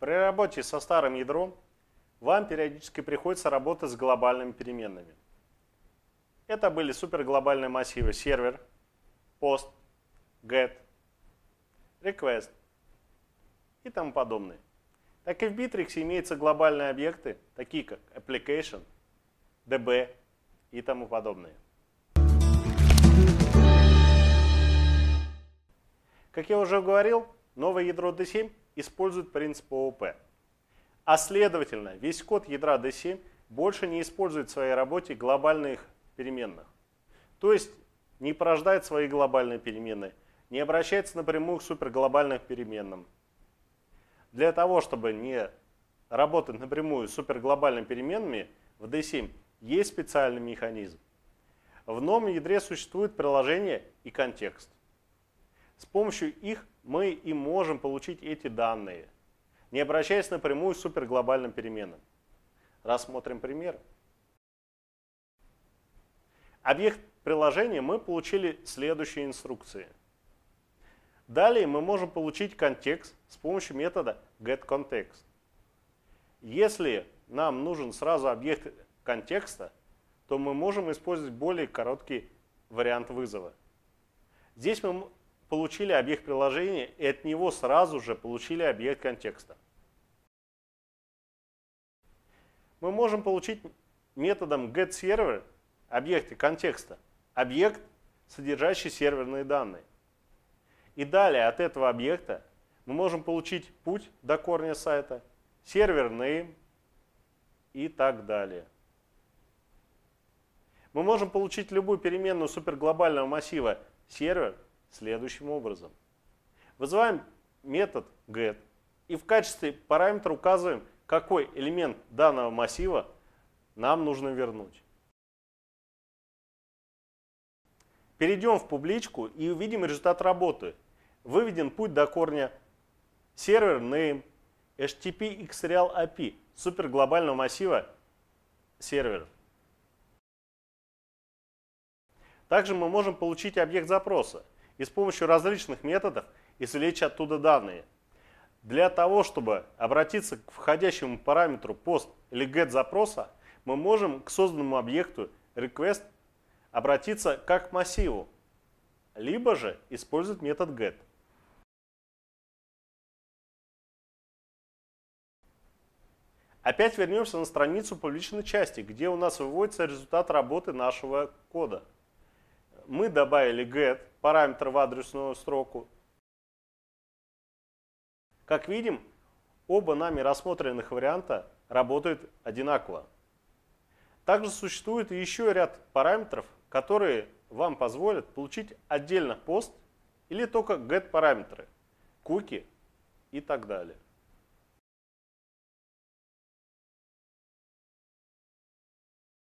При работе со старым ядром вам периодически приходится работать с глобальными переменными. Это были суперглобальные массивы сервер, post, get, request и тому подобное. Так и в Bittrex имеются глобальные объекты, такие как application, db и тому подобное. Как я уже говорил, новое ядро D7 использует принцип ООП. А следовательно, весь код ядра D7 больше не использует в своей работе глобальных переменных. То есть не порождает свои глобальные переменные, не обращается напрямую к суперглобальным переменным. Для того, чтобы не работать напрямую с суперглобальными переменными, в D7 есть специальный механизм. В новом ядре существует приложение и контекст. С помощью их мы и можем получить эти данные, не обращаясь напрямую к суперглобальным переменным. Рассмотрим пример. Объект приложения мы получили следующие инструкции. Далее мы можем получить контекст с помощью метода getContext. Если нам нужен сразу объект контекста, то мы можем использовать более короткий вариант вызова. Здесь мы получили объект приложения и от него сразу же получили объект контекста. Мы можем получить методом getServer объекты контекста, объект, содержащий серверные данные. И далее от этого объекта мы можем получить путь до корня сайта, сервер name и так далее. Мы можем получить любую переменную суперглобального массива сервер следующим образом. Вызываем метод get и в качестве параметра указываем, какой элемент данного массива нам нужно вернуть. Перейдем в публичку и увидим результат работы. Выведен путь до корня сервер name HTTP XReal API суперглобального массива сервер. Также мы можем получить объект запроса и с помощью различных методов извлечь оттуда данные. Для того, чтобы обратиться к входящему параметру post или get запроса, мы можем к созданному объекту request обратиться как к массиву, либо же использовать метод get. Опять вернемся на страницу публичной части, где у нас выводится результат работы нашего кода. Мы добавили get, параметр в адресную строку. Как видим, оба нами рассмотренных варианта работают одинаково. Также существует еще ряд параметров, которые вам позволят получить отдельно пост или только get параметры, куки и так далее.